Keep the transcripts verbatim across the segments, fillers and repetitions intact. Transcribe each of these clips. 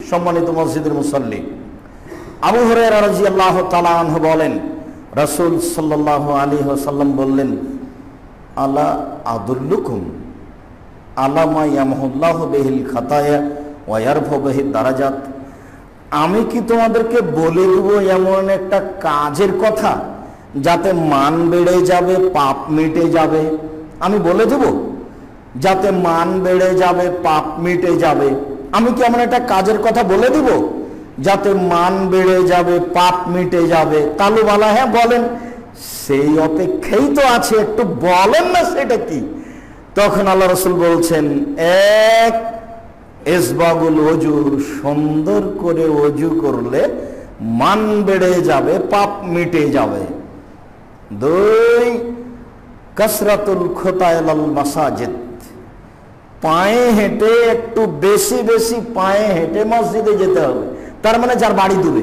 সম্মানিত মসজিদের মুসল্লি, আবু হুরায়রা রাদিয়াল্লাহু তাআলা আনহু বলেন, রাসূল সাল্লাল্লাহু আলাইহি ওয়াসাল্লাম বললেন, আলা আদুল্লুকুম আলা মা ইয়ামহুল্লাহু বিহিল খাতায়া ওয়া ইয়ারফু বিহি দারাজাত। আমি কি তোমাদেরকে বলে দেব এমন একটা কাজের কথা যাতে মান বেড়ে যাবে, পাপ মিটে যাবে? আমি বলে দেব যাতে মান বেড়ে যাবে, পাপ মিটে যাবে? আমি কি এমন একটা কাজের কথা বলে দিব যাতে মান বেড়ে যাবে, পাপ মিটে যাবে? কালু বলা, হ্যাঁ বলেন। সেই অপেক্ষাই তো আছে, একটু বলেন না সেটা কি? তখন আল্লাহ রাসূল বলছেন, এক, ইসবাগুল ওযু, সুন্দর করে ওযু করলে মান বেড়ে যাবে, পাপ মিটে যাবে। দুই, কাসরাতুল খুতা ইলাল মাসাজিদ, পায়ে হেঁটে একটু বেশি বেশি পায়ে হেঁটে মসজিদে যেতে হবে। তার মানে যার বাড়ি দূরে,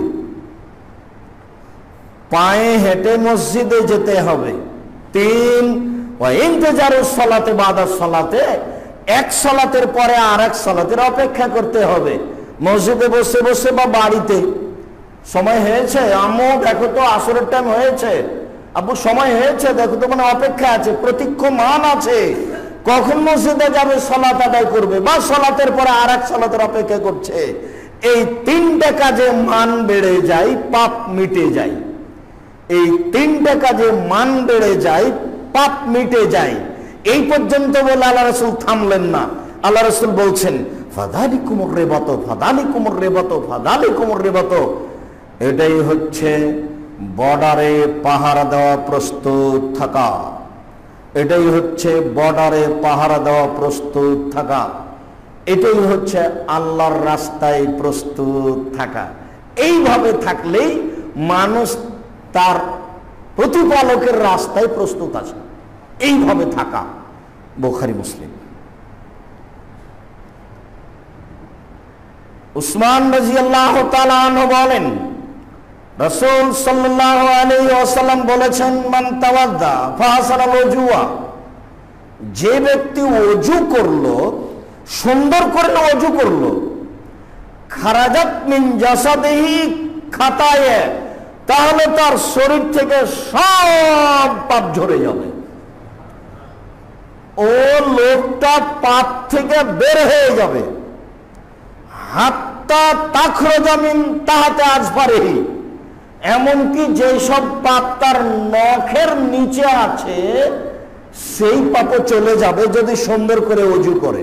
পায়ে হেঁটে মসজিদে যেতে হবে। তিন, ওয়া ইনতিজারুস সালাতে বাদাস সালাতে, এক সালাতের পরে আর এক সালাতের অপেক্ষা করতে হবে। মসজিদে বসে বসে বা বাড়িতে, সময় হয়েছে আম্মু দেখো তো আসরের টাইম হয়েছে, আব্বু সময় হয়েছে দেখো তো, মানে অপেক্ষা আছে, প্রতীক্ষমান আছে কখন মসজিদে যাবে, সালাত আদায় করবে, বা সালাতের পরে আর এক সালাতের অপেক্ষা করছে। এই তিনটা কাজে মান বেড়ে যায়, পাপ মিটে যায়। এই তিনটা কাজে মান বেড়ে যায়, পাপ মিটে যায়। এই পর্যন্ত বলে আল্লাহ রাসূল থামলেন না। আল্লাহ রাসূল বলছেন, ফাযালিকুমুর রিবাত ফাযালিকুমুর রিবাত ফাযালিকুমুর রিবাত, এটাই হচ্ছে বর্ডারে পাহারা দেওয়া প্রস্তুত থাকা। এটাই হচ্ছে বর্ডারে পাহারা দেওয়া প্রস্তুত থাকা। এটাই হচ্ছে আল্লাহর রাস্তায় প্রস্তুত থাকা। এইভাবে থাকলেই মানুষ তার প্রতিপালকের রাস্তায় প্রস্তুত আছে। এইভাবে থাকা। বুখারী মুসলিম। উসমান রাদিয়াল্লাহু তাআলা আনহু বলেন, রাসূল সাল্লাল্লাহু আলাইহি ওয়াসাল্লাম বলেছেন, মান তাওয়াদ্দা ফাহসানাল ওযুয়া, যে ব্যক্তি ওযু করলো, সুন্দর করে ওযু করলো, খারাজাত মিন জাসাদিহি খাতায়া, তাহলে তার শরীর থেকে সব পাপ ঝরে যাবে। ও লোকটা পাপ থেকে বের হয়ে যাবে। হাত্তা তাখরুজা মিন তাহতি আজফারিহি, এমনকি যেসব পাপ তার নখের নিচে আছে সেই পাপও চলে যাবে যদি সুন্দর করে ওযু করে।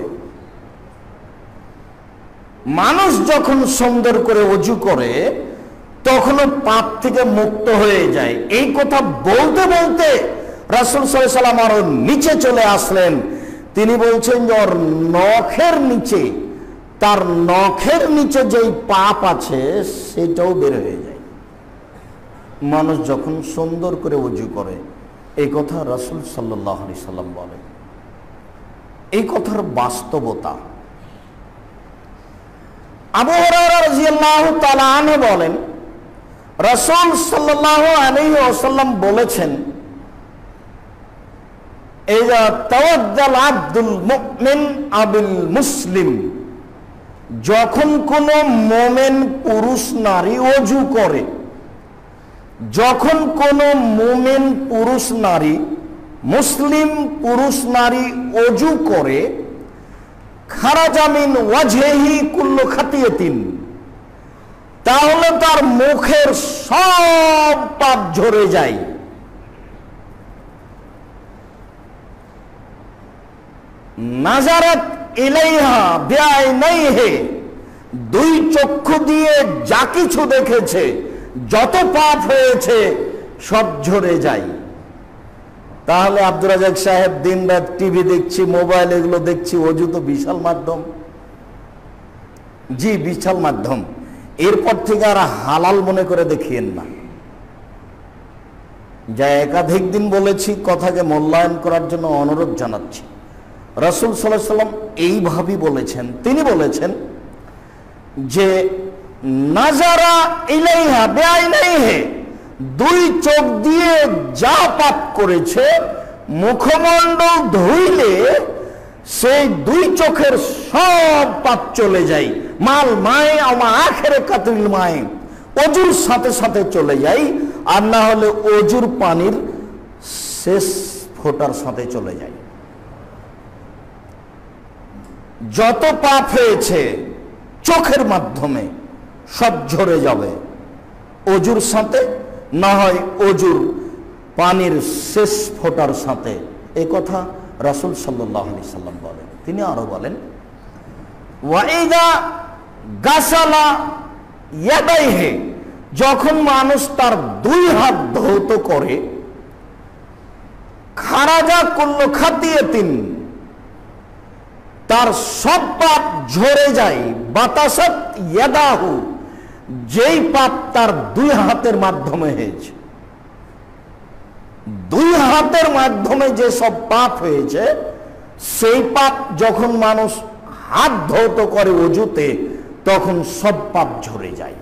মানুষ যখন সুন্দর করে ওযু করে তখনও পাপ থেকে মুক্ত হয়ে যায়। এই কথা বলতে বলতে রাসূল সাল্লাল্লাহু আলাইহি ওয়াসাল্লাম আরো নিচে চলে আসলেন। তিনি বলছেন যে ওর নখের নিচে, তার নখের নিচে যেই পাপ আছে সেটাও বের হয়ে যায় মানুষ যখন সুন্দর করে ওযু করে। এই কথা রাসূল সাল্লাল্লাহু আলাইহি সাল্লাম বলেন। এই কথার বাস্তবতা। আবু হুরায়রা রাদিয়াল্লাহু তাআলা আনহু বলেন, রাসূল সাল্লাল্লাহু আলাইহি ওয়াসাল্লাম বলেছেন, ইযা তাওয়াদ্দাল আবদুল মুমিন আবিল মুসলিম, যখন কোন মুমিন পুরুষ নারী ওযু করে, যখন কোন মুমিন পুরুষ নারী, মুসলিম পুরুষ নারী ওযু করে, খারাজা মিন ওয়াজহিহি কুল্লু খাতিয়াতিন, তাহলে তার মুখের সব পাপ ঝরে যায়। নাজারাত ইলাইহা বিআইনাইহি, দুই চক্ষু দিয়ে যা কিছু দেখেছে, যত পাপ হয়েছে সব ঝরে যায়। তাহলে আব্দুর রাজ্জাক সাহেব দিন রাত টিভি দেখছি, মোবাইল এগুলো দেখছি, ওযু তো বিশাল মাধ্যম। জি বিশাল মাধ্যম। এরপর থেকে আর হালাল মনে করে দেখিয়েন না। যা একাধিক দিন বলেছি, কথাকে মূল্যায়ন করার জন্য অনুরোধ জানাচ্ছি। রাসূল সাল্লাল্লাহু আলাইহি ওয়াসাল্লাম এইভাবেই বলেছেন। তিনি বলেছেন যে নাজারা ইলাইহা বিআইনাইহি, দুই চোখ দিয়ে যা পাপ করেছে, মুখমণ্ডল ধুইলে সেই দুই চোখের সব পাপ চলে যায়। মাল মায়ে আমা আখেরে কাতরিল মায়ে, অজুর সাথে সাথে চলে যাই, আর না হলে অজুর পানির শেষ ফোঁটার সাথে চলে যাই। যত পাপ হয়েছে চোখের মাধ্যমে সব ঝরে যাবে অজুর সাথে, না হয় অজুর পানির শেষ ফোঁটার সাথে। এই কথা রাসূল সাল্লাল্লাহু আলাইহি সাল্লাম বলেন। তিনি আরো বলেন, ওয়াইদা গাসালা ইয়াদাইহি, যখন মানুষ তার দুই হাত ধৌত করে, খারাজা কুল্লু খাতিয়াতিন, তার সব পাপ ঝরে যায়, বাতাসাত ইয়াদাহু, যেই পাপ তার দুই হাতের মাধ্যমে হয়েছে। দুই হাতের মাধ্যমে যে সব পাপ হয়েছে, সেই পাপ যখন মানুষ হাত ধৌত করে অজুতে, তখন সব পাপ ঝরে যায়।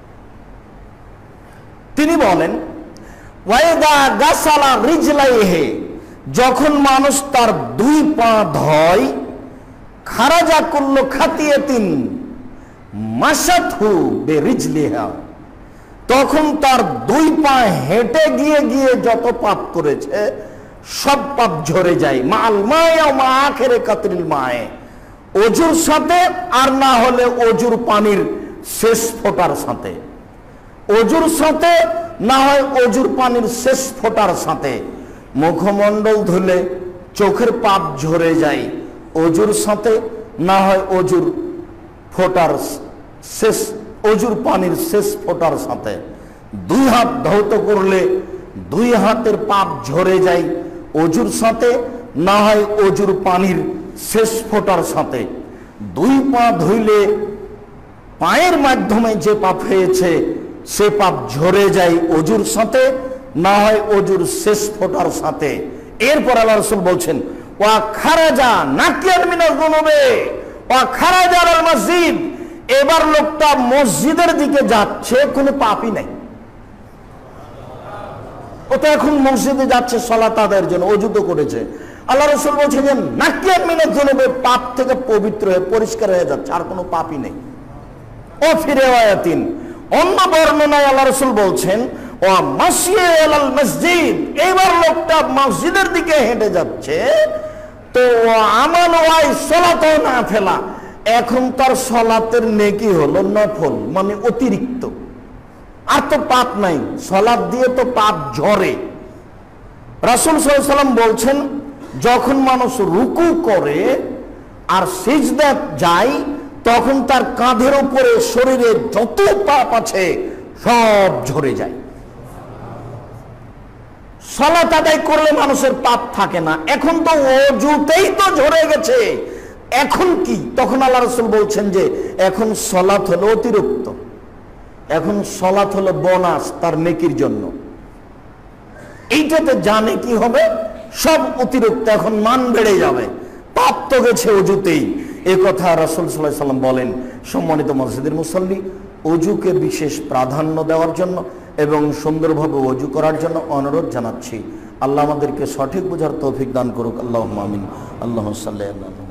তিনি বলেন, ওয়াইদা গাসালা রিজলাইহি, যখন মানুষ তার দুই পা ধয়, খারাজা কুল্লু খাতিয়াতিন মাসাতহু বিরিজলিহা, তখন তার দুই পা হেঁটে গিয়ে গিয়ে যত পাপ করেছে সব পাপ ঝরে যায়। মাল মায়ে মা আখেরে কাতরিল মায়ে, অজুর সাথে, আর না হলে অজুর পানির শেষ ফোঁটার সাথে। অজুর সাথে, না হয় অজুর পানির শেষ ফোঁটার সাথে। মুখমণ্ডল ধুলে চোখের পাপ ঝরে যায় অজুর সাথে, না হয় অজুর ফোঁটার শেষ, অজুর পানির শেষ ফোঁটার সাথে। দুই হাত ধৌত করলে দুই হাতের পাপ ঝরে যায় অজুর সাথে, না হয় অজুর পানির শেষ ফোঁটার সাথে। দুই পা ধুইলে পায়ের মাধ্যমে যে পাপ হয়েছে সে পাপ ঝরে যায় অজুর সাথে, না হয় অজুর শেষ ফোঁটার সাথে। এরপর আল্লাহ রাসূল বলছেন, ওয়া খারাজা নাকিয়ান মিনাল যুনুবে ওয়া খারাজা আল মসজিদ, এবার লোকটা মসজিদের দিকে যাচ্ছে, কোনো পাপই নাই। ও তো এখন মসজিদে যাচ্ছে সালাত আদায়ের জন্য, অজু তো করেছে। আল্লাহ রাসূল বলছেন যে নাকিয়ান মিনাল যুনুবে, পাপ থেকে পবিত্র হয়ে পরিষ্কার হয়ে যাচ্ছে, আর কোনো পাপই নেই। ও ফিরে ওয়ায়াতিন, অন্য বর্ণনায় আল্লাহ রাসূল বলছেন, ও মাসিয়ে আলাল মসজিদ, এবার লোকটা মসজিদের দিকে হেঁটে যাচ্ছে, তো আমাল ওয়াই সালাতও না ফেলা, এখন তার সালাতের নেকি হলো নফল, মানে অতিরিক্ত, আর তো পাপ নাই। সালাত দিয়ে তো পাপ ঝরে। রাসূল সাল্লাল্লাহু আলাইহি ওয়াসাল্লাম বলছেন, যখন মানুষ রুকু করে আর সিজদা যায়, তখন তার কাঁধের উপরে শরীরে যত পাপ আছে সব ঝরে যায়। সালাত আদায় করলে মানুষের পাপ থাকে না, এখন তো অজুতেই তো ঝরে গেছে, এখন কি? তখন আল্লাহ রাসূল বলছেন যে এখন সালাত হলো অতিরিক্ত, এখন সালাত হলো বোনাস তার নেকির জন্য। এইটাতে জানে কি হবে, সব অতিরিক্ত, এখন মান বেড়ে যাবে, পাপ তো গেছে অজুতেই। এ কথা রাসূল সাল্লাল্লাহু আলাইহি ওয়াসাল্লাম বলেন। সম্মানিত মসজিদের মুসল্লি, অজুকে বিশেষ প্রাধান্য দেওয়ার জন্য এবং সুন্দরভাবে অজু করার জন্য অনুরোধ জানাচ্ছি। আল্লাহ আমাদেরকে সঠিক বোঝার তৌফিক দান করুক। আল্লাহুম্মা আমিন। আল্লাহুম্মা সাল্লি আলা